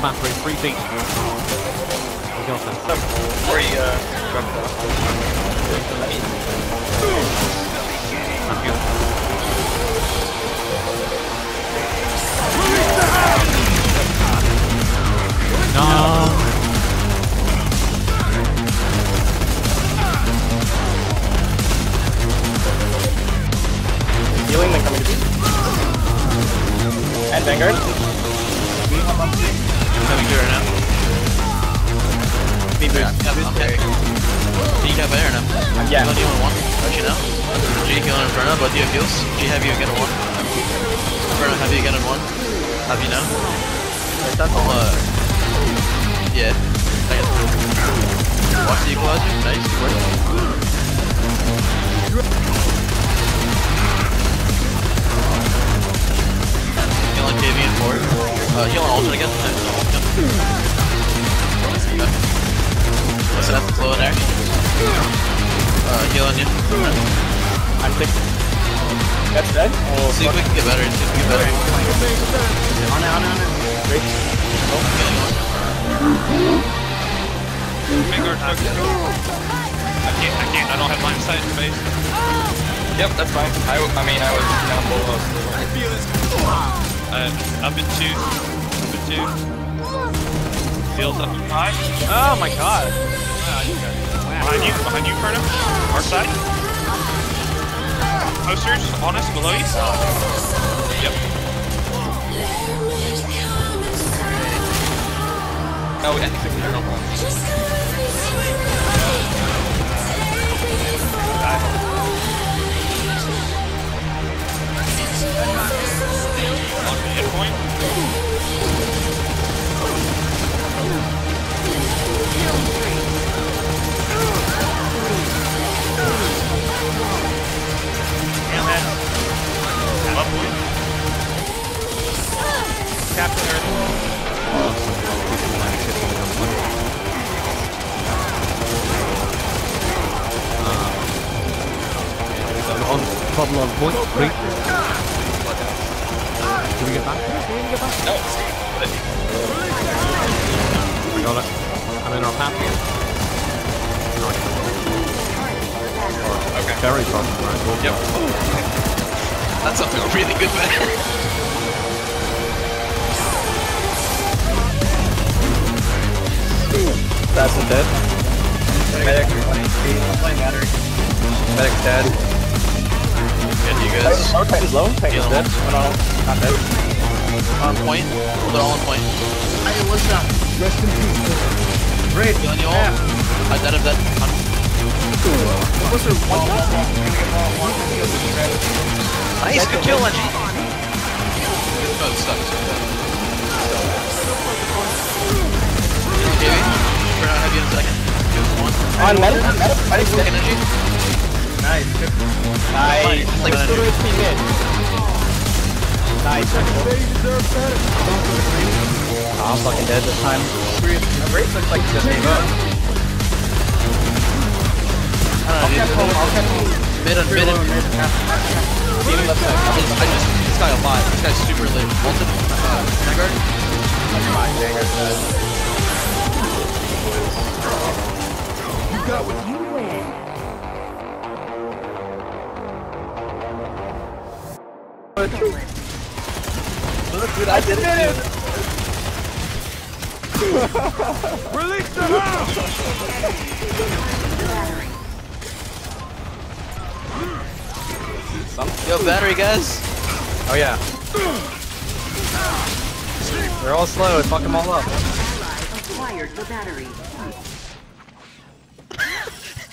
battery, 3 feet. We got them. Before you drop it off. Thank you. No! Healing, then coming to beat. And Vanguard. Coming through right now. Beat boost. Okay. Can you have air now? Yeah. You want 1? Let you know. G healing Inferno, both you have heals. G have you again at 1. Inferno have you again at 1. Have you now? Yeah. Watch the equalizer. Nice, good work. Healing KB in 4. Healing Ultra again. Listen up, slow in there. Healing you. I'm 6. That's dead. We'll see if we can get better. See if we can get better. On it. Great. Healing 1. Vanguard focus. I don't have line of sight in base. Yep, that's fine. I mean, I was down below. Up in 2. Feels up in 5. Oh my god. Behind you, Inferno. Our side. Posters on us, below you. Yep. Oh, I think they're no problem. On the hit point. Love point. Captain Earth. On bubble on point, 3. Can we get back? No. We got it. I'm in our path here. Okay. Very fun. Right, go Yep. That's something really good, man. That's dead. Medic. I'm playing battery. Medic's dead. Good, you guys. Our tank is low. Tank is Healing dead. one. No, not dead. On point. They're all on point. Hey, what's up? Rest in peace. Great. Healing you all. I'm dead, I'm dead. What's the one? Nice, good kill, Lenji. Oh, it's stuck. KB, we're not heavy in a second. Give us 1. On medic. Medic's dead. Energy. Nice. Nice. Like Let's go to his team mid. Nice. Oh, I'm fucking dead this time. Grace looks like he just gave up. Mid and mid. Even left side. This guy a lot. This guy's super lit. Bolted. Vanguard. Never mind. Vanguard's dead. You got what you Dude, I did it. Release the house! Yo, battery, guys. Oh yeah. They're all slow. Fuck them all up. Acquired the battery.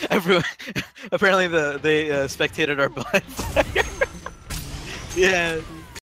Everyone. Apparently, they spectated our butt. Yeah.